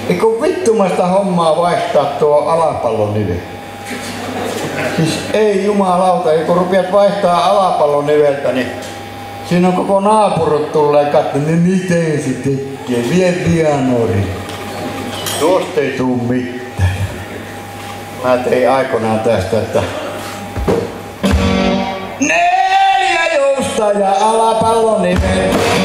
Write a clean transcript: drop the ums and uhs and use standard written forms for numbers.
Eikö vittumasta hommaa vaihtaa tuo alapallon nivel? Siis ei jumalauta, kun rupeat vaihtaa alapallon niveltä, niin siinä on koko naapurut tulee katsomaan, niin miten se tekee, vie Vianori. Tuosta ei tuu mitään. Mä tein aikoinaan tästä, että 4 jousta ja alapallon nivel.